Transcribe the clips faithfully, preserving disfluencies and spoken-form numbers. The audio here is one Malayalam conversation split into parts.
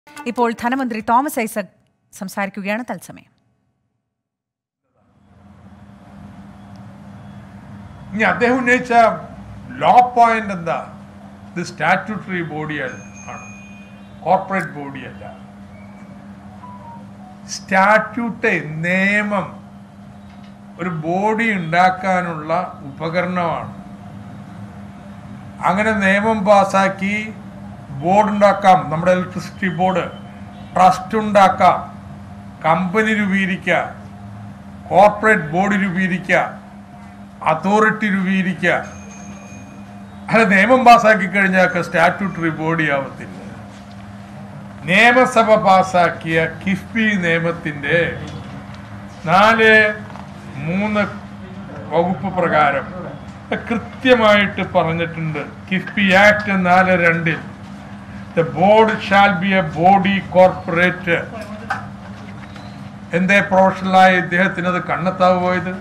ഇപ്പോൾ ധനമന്ത്രി തോമസ് ഐസക് സംസാരിക്കുകയാണ് തത്സമയം. ഇനി അദ്ദേഹം ഉന്നയിച്ച ലോ പോയിന്റ് എന്താ? ഇത് സ്റ്റാറ്റ്യൂട്ടറി ബോഡി ആണ്, കോർപ്പറേറ്റ് ബോഡിയല്ല. സ്റ്റാറ്റ്യൂട്ട് നിയമം ഒരു ബോഡി ഉണ്ടാക്കാനുള്ള ഉപകരണമാണ്. അങ്ങനെ നിയമം പാസാക്കി ബോർഡ് ഉണ്ടാക്കാം, നമ്മുടെ ഇലക്ട്രിസിറ്റി ബോർഡ്, ട്രസ്റ്റ് ഉണ്ടാക്കാം, കമ്പനി രൂപീകരിക്കുക, കോർപ്പറേറ്റ് ബോർഡ് രൂപീകരിക്കുക, അതോറിറ്റി രൂപീകരിക്കുക. അത് നിയമം പാസാക്കി കഴിഞ്ഞാൽ സ്റ്റാറ്റ്യൂട്ടറി ബോഡി ആവത്തില്ല. നിയമസഭ പാസാക്കിയ കിഫ്ബി നിയമത്തിന്റെ നാല് മൂന്ന് വകുപ്പ് പ്രകാരം കൃത്യമായിട്ട് പറഞ്ഞിട്ടുണ്ട്. കിഫ്ബി ആക്ട് നാല് രണ്ടിൽ the board shall be a body corporate. എന്തേ പ്രൊഫഷണലായ ഇദ്ദേഹത്തിന് അത് കണ്ണെത്താവ് പോയത്?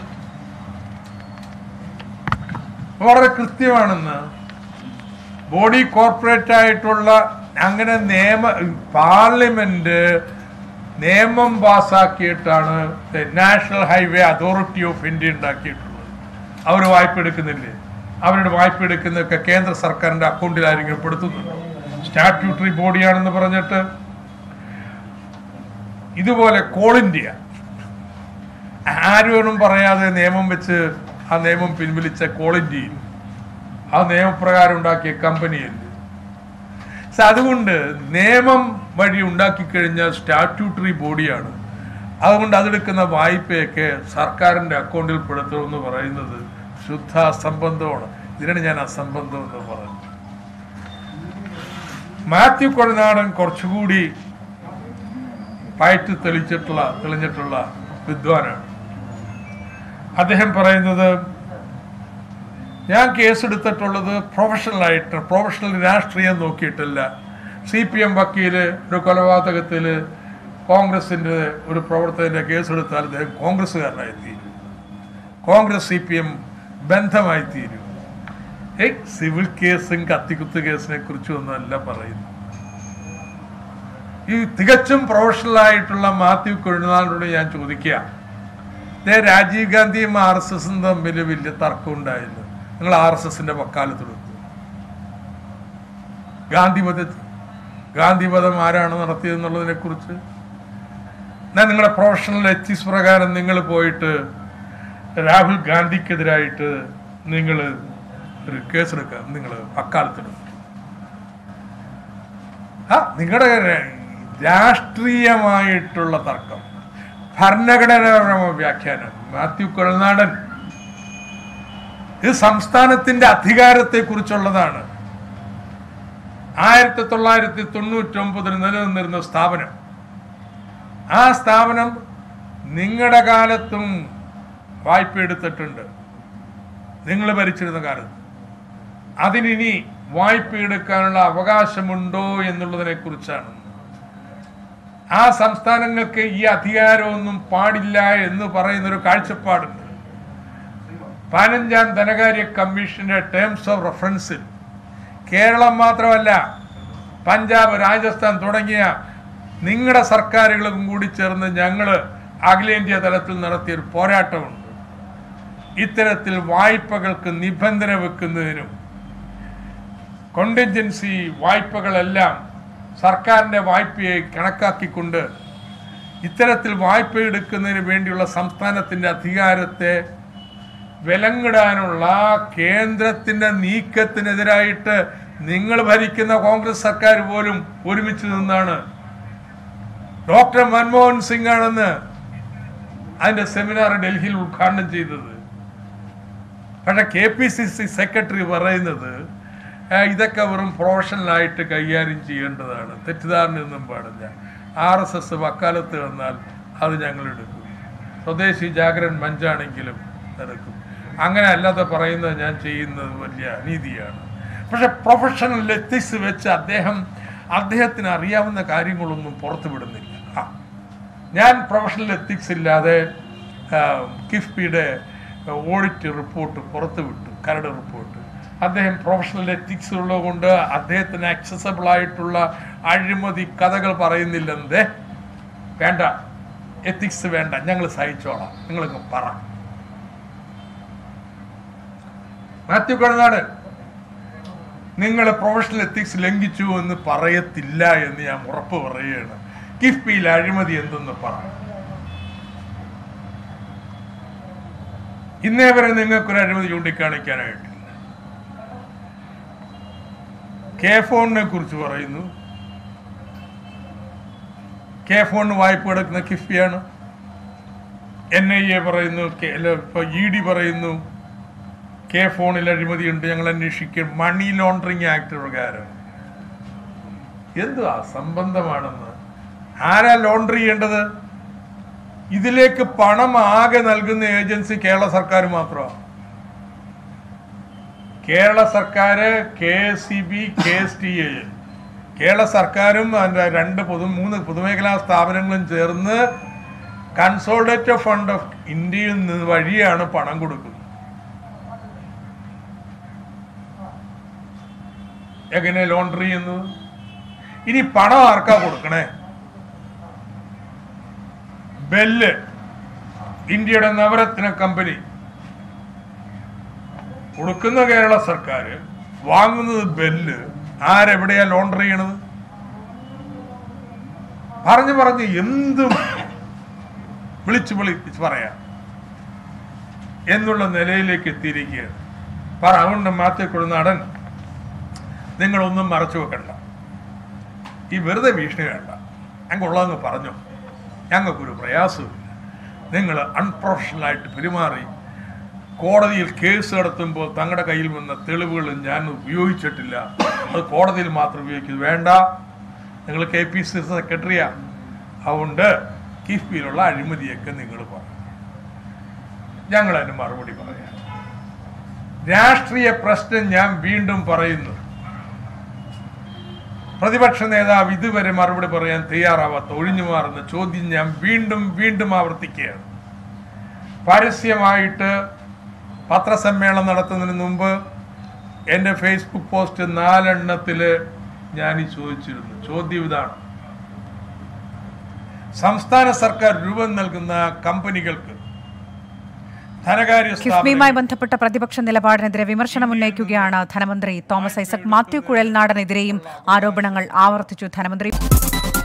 വളരെ കൃത്യമാണെന്ന്. ബോഡി കോർപ്പറേറ്റ് ആയിട്ടുള്ള അങ്ങനെ നിയമ പാർലമെന്റ് നിയമം പാസാക്കിയിട്ടാണ് national highway authority of India ഉണ്ടാക്കിയിട്ടുള്ളത്. അവർ വായ്പ എടുക്കുന്നില്ലേ? അവരുടെ വായ്പ എടുക്കുന്നതൊക്കെ കേന്ദ്ര സർക്കാരിന്റെ അക്കൗണ്ടിൽ ആരെങ്കിലും പെടുത്തുന്നുണ്ടോ? സ്റ്റാറ്റ്യൂട്ടറി ബോഡിയാണെന്ന് പറഞ്ഞിട്ട്. ഇതുപോലെ കോൾ ഇന്ത്യ ആരും പറയാതെ നിയമം വെച്ച് ആ നിയമം പിൻവലിച്ച കോൾ ഇന്ത്യയിൽ ആ നിയമപ്രകാരം ഉണ്ടാക്കിയ കമ്പനിയിൽ. അതുകൊണ്ട് നിയമം വഴി ഉണ്ടാക്കി കഴിഞ്ഞാൽ സ്റ്റാറ്റ്യൂട്ടറി ബോഡിയാണ്. അതുകൊണ്ട് അതെടുക്കുന്ന വായ്പയൊക്കെ സർക്കാരിൻ്റെ അക്കൗണ്ടിൽ പെടുത്തുമെന്ന് പറയുന്നത് ശുദ്ധ അസംബന്ധമാണ്. ഇതിനാണ് ഞാൻ അസംബന്ധം എന്ന് പറയുന്നത്. മാത്യു കൊഴനാടൻ കുറച്ചുകൂടി പയറ്റ് തെളിച്ചിട്ടുള്ള തെളിഞ്ഞിട്ടുള്ള വിദ്വാനാണ്. അദ്ദേഹം പറയുന്നത്, ഞാൻ കേസെടുത്തിട്ടുള്ളത് പ്രൊഫഷണലായിട്ട്, പ്രൊഫഷണൽ രാഷ്ട്രീയം നോക്കിയിട്ടില്ല. സി പി എം വക്കീല് ഒരു കൊലപാതകത്തിൽ കോൺഗ്രസിൻ്റെ ഒരു പ്രവർത്തകൻ്റെ കേസെടുത്താൽ അദ്ദേഹം കോൺഗ്രസ്സുകാരനായി തീരും, കോൺഗ്രസ് സി പി എം ബന്ധമായി തീരും. ഏയ് സിവിൽ കേസും കത്തിക്കുത്ത് കേസിനെ കുറിച്ചും ഒന്നുമല്ല പറയുന്നു. ഈ തികച്ചും പ്രൊഫഷണലായിട്ടുള്ള മാത്യു കൊഴുനാളിനോട് ഞാൻ ചോദിക്കുക, രാജീവ് ഗാന്ധിയും ആർ എസ് എസും തമ്മിൽ വലിയ തർക്കം ഉണ്ടായിരുന്നു. നിങ്ങൾ ആർ എസ് എസിന്റെ വക്കാലത്തെടുത്തു. ഗാന്ധിവധ ഗാന്ധിവധം ആരാണ് നടത്തിയതെന്നുള്ളതിനെ കുറിച്ച് ഞാൻ നിങ്ങളുടെ പ്രൊഫഷണൽ എത്തിക്സ് പ്രകാരം നിങ്ങൾ പോയിട്ട് രാഹുൽ ഗാന്ധിക്കെതിരായിട്ട് നിങ്ങൾ ഒരു കേസെടുക്കുക, നിങ്ങൾ വക്കാലത്തെടുത്തു. ആ നിങ്ങളുടെ രാഷ്ട്രീയമായിട്ടുള്ള തർക്കം, ഭരണഘടനാപരമായ വ്യാഖ്യാനം. മാത്യു കൊഴനാടൻ ഇത് സംസ്ഥാനത്തിന്റെ അധികാരത്തെ കുറിച്ചുള്ളതാണ്. ആയിരത്തി തൊള്ളായിരത്തി തൊണ്ണൂറ്റി ഒമ്പതിൽ നിലനിന്നിരുന്ന സ്ഥാപനം, ആ സ്ഥാപനം നിങ്ങളുടെ കാലത്തും വായ്പ എടുത്തിട്ടുണ്ട്, നിങ്ങൾ ഭരിച്ചിരുന്ന കാലത്ത്. അതിനി വായ്പ എടുക്കാനുള്ള അവകാശമുണ്ടോ എന്നുള്ളതിനെ കുറിച്ചാണ്. ആ സംസ്ഥാനങ്ങൾക്ക് ഈ അധികാരമൊന്നും പാടില്ല എന്ന് പറയുന്നൊരു കാഴ്ചപ്പാടുണ്ട്. പതിനഞ്ചാം ധനകാര്യ കമ്മീഷന്റെ ടേംസ് ഓഫ് റെഫറൻസിൽ കേരളം മാത്രമല്ല പഞ്ചാബ്, രാജസ്ഥാൻ തുടങ്ങിയ നിങ്ങളുടെ സർക്കാരുകളും കൂടി ചേർന്ന് ഞങ്ങൾ അഖിലേന്ത്യാ തലത്തിൽ നടത്തിയൊരു പോരാട്ടമുണ്ട്. ഇത്തരത്തിൽ വായ്പകൾക്ക് നിബന്ധന വെക്കുന്നതിനും കോണ്ടിൻജൻസി വായ്പകളെല്ലാം സർക്കാരിൻ്റെ വായ്പയെ കണക്കാക്കിക്കൊണ്ട് ഇത്തരത്തിൽ വായ്പ എടുക്കുന്നതിന് വേണ്ടിയുള്ള സംസ്ഥാനത്തിൻ്റെ അധികാരത്തെ വിലങ്ങിടാനുള്ള കേന്ദ്രത്തിന്റെ നീക്കത്തിനെതിരായിട്ട് നിങ്ങൾ ഭരിക്കുന്ന കോൺഗ്രസ് സർക്കാർ പോലും ഒരുമിച്ച് നിന്നാണ്. ഡോക്ടർ മൻമോഹൻ സിംഗ് ആണെന്ന് അതിന്റെ സെമിനാർ ഡൽഹിയിൽ ഉദ്ഘാടനം ചെയ്തത്. പക്ഷെ K P C C secretary പറയുന്നത് ഇതൊക്കെ വെറും പ്രൊഫഷണലായിട്ട് കൈകാര്യം ചെയ്യേണ്ടതാണ്, തെറ്റിദ്ധാരണയൊന്നും പാടില്ല. ആർ എസ് എസ് വക്കാലത്ത് വന്നാൽ അത് ഞങ്ങൾ എടുക്കും, സ്വദേശി ജാഗരൻ മഞ്ചാണെങ്കിലും എടുക്കും. അങ്ങനെ അല്ലാതെ പറയുന്നത് ഞാൻ ചെയ്യുന്നത് വലിയ അനീതിയാണ്. പക്ഷെ പ്രൊഫഷണൽ എത്തിക്സ് വെച്ച് അദ്ദേഹം അദ്ദേഹത്തിന് അറിയാവുന്ന കാര്യങ്ങളൊന്നും പുറത്തു വിടുന്നില്ല. ആ ഞാൻ പ്രൊഫഷണൽ എത്തിക്സ് ഇല്ലാതെ കിഫ്ബിയുടെ ഓഡിറ്റ് റിപ്പോർട്ട് പുറത്തു വിട്ടു, കരട് റിപ്പോർട്ട്. അദ്ദേഹം പ്രൊഫഷണൽ എത്തിക്സ് ഉള്ളതുകൊണ്ട് അദ്ദേഹത്തിന് ആക്സസബിൾ ആയിട്ടുള്ള അഴിമതി കഥകൾ പറയുന്നില്ലെന്നേ. വേണ്ട, എത്തിക്സ് വേണ്ട, ഞങ്ങൾ സഹിച്ചോളാം, നിങ്ങൾക്ക് പറ. മാത്യു കുഴൽനാടൻ, നിങ്ങൾ പ്രൊഫഷണൽ എത്തിക്സ് ലംഘിച്ചു എന്ന് പറയത്തില്ല എന്ന് ഞാൻ ഉറപ്പ് പറയുകയാണ്. കിഫ്ബിയിൽ അഴിമതി എന്തെന്ന് പറ. ഇന്നേ വരെ നിങ്ങൾക്കൊരു അഴിമതി ചൂണ്ടിക്കാണിക്കാനായിട്ടില്ല. കെ ഫോണിനെ കുറിച്ച് പറയുന്നു. കെ ഫോണിന് വായ്പ എടുക്കുന്ന കിഫ്ബിയാണ്. എൻ ഐ എ പറയുന്നു, ഇപ്പൊ ഇ ഡി പറയുന്നു കെ ഫോണിൽ അഴിമതിയുണ്ട്, ഞങ്ങൾ അന്വേഷിക്കും. മണി ലോണ്ടറിങ് ആക്ട് പ്രകാരം എന്ത് അസംബന്ധമാണെന്ന്. ആരാ ലോണ്ടർ ചെയ്യേണ്ടത്? ഇതിലേക്ക് പണം ആകെ നൽകുന്ന ഏജൻസി കേരള സർക്കാർ മാത്രമാണ്. കേരള സർക്കാർ, K S E B, K S T A, Kerala സർക്കാരും അതിൻ്റെ രണ്ട് പൊതു മൂന്ന് പൊതുമേഖലാ സ്ഥാപനങ്ങളും ചേർന്ന് കൺസോളിഡേറ്റഡ് ഫണ്ട് ഓഫ് ഇന്ത്യയിൽ നിന്ന് വഴിയാണ് പണം കൊടുക്കുന്നത്. എങ്ങനെ ലോണ്ടറി ചെയ്യുന്നത്? ഇനി പണം ആർക്കാ കൊടുക്കണേ? ബെല്ല്, ഇന്ത്യയുടെ നവരത്ന കമ്പനി, കൊടുക്കുന്ന കേരള സർക്കാർ, വാങ്ങുന്നത് ബെല്ല്. ആരെവിടെയാ ലോണ്ടറി ചെയ്യണത്? പറഞ്ഞു പറഞ്ഞ് എന്തും വിളിച്ചു വിളിച്ച് പറയാം എന്നുള്ള നിലയിലേക്ക് എത്തിയിരിക്കുകയാണ്. പറ. അതുകൊണ്ട് മാത്യു കുഴൽനാടൻ, നിങ്ങളൊന്നും മറച്ചു വെക്കണ്ട. ഈ വെറുതെ ഭീഷണി വേണ്ട. ഞങ്ങൾക്കുള്ളതെന്ന് പറഞ്ഞു. ഞങ്ങൾക്കൊരു പ്രയാസമില്ല. നിങ്ങൾ അൺപ്രൊഫഷണലായിട്ട് പെരുമാറി കോടതിയിൽ കേസ് നടത്തുമ്പോൾ തങ്ങളുടെ കയ്യിൽ വന്ന തെളിവുകൾ ഞാൻ ഉപയോഗിച്ചിട്ടില്ല, അത് കോടതിയിൽ മാത്രം ഉപയോഗിക്കുന്നത് വേണ്ട. നിങ്ങൾ കെ പി സി സി സെക്രട്ടറിയാണ്. അതുകൊണ്ട് കിഫ്ബിയിലുള്ള അഴിമതിയൊക്കെ നിങ്ങൾ പറയും, ഞങ്ങളതിന് മറുപടി പറയാം. രാഷ്ട്രീയ പ്രശ്നം ഞാൻ വീണ്ടും പറയുന്നു. പ്രതിപക്ഷ നേതാവ് ഇതുവരെ മറുപടി പറയാൻ തയ്യാറാവാത്ത ഒഴിഞ്ഞു മാറുന്ന ചോദ്യം ഞാൻ വീണ്ടും വീണ്ടും ആവർത്തിക്കുകയാണ്. പരസ്യമായിട്ട് പത്രസമ്മേളനം നടത്തുന്നതിന് മുമ്പ് എൻ്റെ ഫേസ്ബുക്ക് പോസ്റ്റ് നാലെണ്ണത്തിൽ ഞാൻ ഈ ചോദിച്ചിരുന്നു. ചോദ്യം ഇതാണ്: സംസ്ഥാന സർക്കാർ രൂപം നൽകുന്ന കമ്പനികൾക്ക് കിഫ്ബിയുമായി ബന്ധപ്പെട്ട പ്രതിപക്ഷ നിലപാടിനെതിരെ വിമർശനം ഉന്നയിക്കുകയാണ് ധനമന്ത്രി തോമസ് ഐസക്. മാത്യു കുഴൽനാടനെതിരെയും ആരോപണങ്ങൾ ആവർത്തിച്ചു ധനമന്ത്രി.